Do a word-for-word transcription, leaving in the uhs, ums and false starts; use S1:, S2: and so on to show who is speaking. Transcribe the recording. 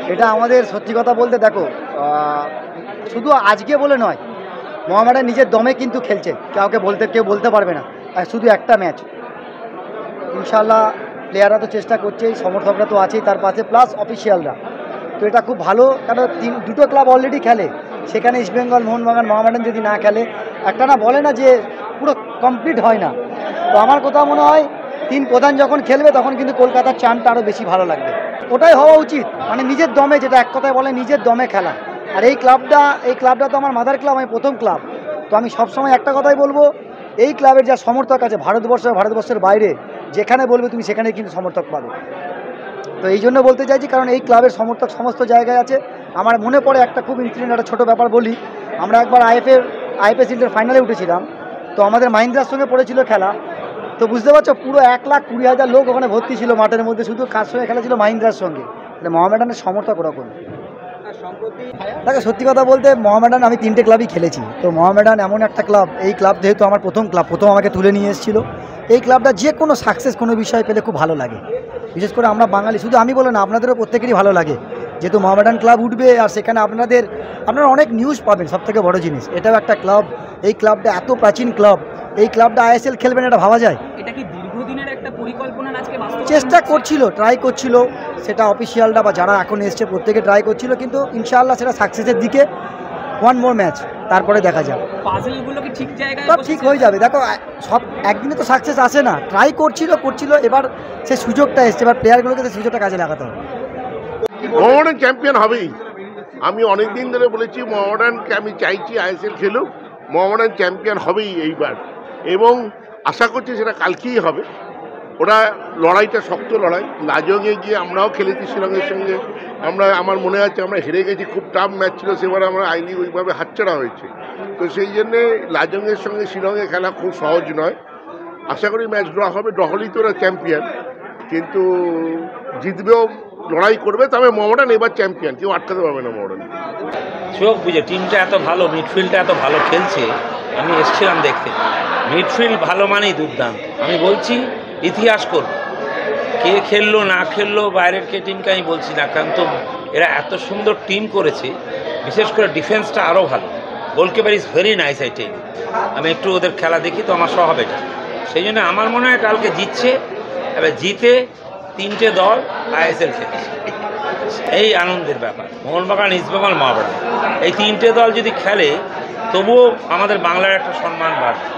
S1: এটা আমাদের সত্যি কথা বলতে দেখো শুধু আজকে বলে নয়, মোহামেডান নিজের দমে কিন্তু খেলছে, কাউকে বলতে কেউ বলতে পারবে না। আর শুধু একটা ম্যাচ, ইনশাল্লাহ প্লেয়াররা তো চেষ্টা করছেই, সমর্থকরা তো আছেই তার পাশে, প্লাস অফিসিয়ালরা। তো এটা খুব ভালো, কারণ তিন দুটো ক্লাব অলরেডি খেলে, সেখানে ইস্টবেঙ্গল, মোহনবাগান, মোহামেডান যদি না খেলে, একটা না বলে না যে পুরো কমপ্লিট হয় না। তো আমার কোথাও মনে হয় তিন প্রধান যখন খেলবে তখন কিন্তু কলকাতার চানটা আরও বেশি ভালো লাগবে। ওটাই হওয়া উচিত, মানে নিজের দমে, যেটা এক কথায় বলে নিজের দমে খেলা। আর এই ক্লাবটা এই ক্লাবটা তো আমার মাদার ক্লাব, আমি প্রথম ক্লাব। তো আমি সবসময় একটা কথাই বলবো, এই ক্লাবের যা সমর্থক আছে ভারতবর্ষ ভারতবর্ষের বাইরে যেখানে বলবে তুমি সেখানে কিন্তু সমর্থক পাবে। তো এই জন্য বলতে চাইছি, কারণ এই ক্লাবের সমর্থক সমস্ত জায়গায় আছে। আমার মনে পড়ে একটা খুব ইনসিডেন্ট, একটা ছোটো ব্যাপার বলি। আমরা একবার আইএফএর আইএফএ সিল্ডের ফাইনালে উঠেছিলাম, তো আমাদের মাহিন্দ্রার সঙ্গে পড়েছিল খেলা। তো বুঝতে পারছো, পুরো এক লাখ কুড়ি হাজার লোক ওখানে ভর্তি ছিল মাঠের মধ্যে, শুধু কার সঙ্গে খেলা ছিল, মাহিন্দ্রার সঙ্গে। তাহলে মোহামেডানের সমর্থক ওরকম। দেখো সত্যি কথা বলতে, মোহামেডান আমি তিনটে ক্লাবই খেলেছি। তো মোহামেডান এমন একটা ক্লাব, এই ক্লাব যেহেতু আমার প্রথম ক্লাব, প্রথম আমাকে তুলে নিয়ে এসেছিলো। এই ক্লাবটা যে কোনো সাকসেস কোনো বিষয় পেলে খুব ভালো লাগে, বিশেষ করে আমরা বাঙালি, শুধু আমি বলে না, আপনাদেরও প্রত্যেকেরই ভালো লাগে যেহেতু মোহামেডান ক্লাব উঠবে। আর সেখানে আপনাদের আপনারা অনেক নিউজ পাবেন, সবথেকে বড় জিনিস এটাও একটা ক্লাব। এই ক্লাবটা এত প্রাচীন ক্লাব, এই ক্লাবটা আইএসএল খেলবেন এটা ভাবা যায়? এটা কি দীর্ঘদিনের একটা পরিকল্পনা? আজকে চেষ্টা করছিল, ট্রাই করছিল, সেটা অফিসিয়ালরা বা যারা এখন এসছে প্রত্যেকে ট্রাই করছিল, কিন্তু ইনশাআল্লাহ সেটা সাকসেসের দিকে। ওয়ান মোর ম্যাচ, তারপরে দেখা যাবে, পাজলগুলো কি ঠিক জায়গায় সব ঠিক হয়ে যাবে। দেখো সব একদিনে তো সাকসেস আসে না, ট্রাই করছিল করছিল এবার সে সুযোগটা এসছে, এবার প্লেয়ারগুলোকে সেই সুযোগটা কাজে লাগাতে হবে।
S2: মোহামেডান চ্যাম্পিয়ন হবেই। আমি অনেক দিন ধরে বলেছি মোহামেডানকে আমি চাইছি আইএসএল খেলুক, মোহামেডান চ্যাম্পিয়ন হবেই এইবার, এবং আশা করছি সেটা কালকেই হবে। ওরা লড়াইটা শক্ত লড়াই, লাজংয়ে গিয়ে আমরাও খেলেছি শিলংয়ের সঙ্গে, আমরা আমার মনে আছে আমরা হেরে গেছি, খুব টাফ ম্যাচ ছিল, সেবার আমরা আইনি ওইভাবে হাতছাড়া হয়েছে। তো সেই জন্যে লাজংয়ের সঙ্গে শিলংয়ে খেলা খুব সহজ নয়। আশা করি ম্যাচ ড্র হবে, ড্র হলেই তো ওরা চ্যাম্পিয়ন, কিন্তু জিতবেও, লড়াই করবে। তবে মোহামেডান এবার চ্যাম্পিয়ন, কেউ আটকাতে পারবে না মোহামেডান।
S3: চোখ বুঝে টিমটা এত ভালো, মিডফিল্ডটা এত ভালো খেলছে, আমি এসেছিলাম দেখতে। মিডফিল্ড ভালো মানেই দুর্দান্ত। আমি বলছি ইতিহাস করব, কে খেললো না খেললো বাইরের কে টিমকে আমি বলছি না, কারণ তো এরা এত সুন্দর টিম করেছে, বিশেষ করে ডিফেন্সটা আরও ভালো। Goalkeeper is very nice, I tell. আমি একটু ওদের খেলা দেখি তো আমার স্বভাব এটা, সেই জন্য আমার মনে হয় কালকে জিতছে। এবার জিতে তিনটে দল আইএসএল খেলছে, এই আনন্দের ব্যাপার। মোহনবাগান, ইস্টবেঙ্গল, মোহামেডান, এই তিনটে দল যদি খেলে তবুও আমাদের বাংলার একটা সম্মান বাড়বে।